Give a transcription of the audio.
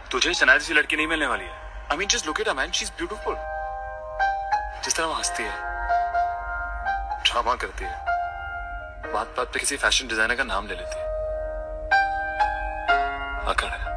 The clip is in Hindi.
तुझे शनाया जैसी लड़की नहीं मिलने वाली है। I mean just look at her man, she is beautiful. जिस तरह वो हंसती है, ड्रामा करती है, बात बात पे किसी फैशन डिजाइनर का नाम ले लेती है, अकड़ है।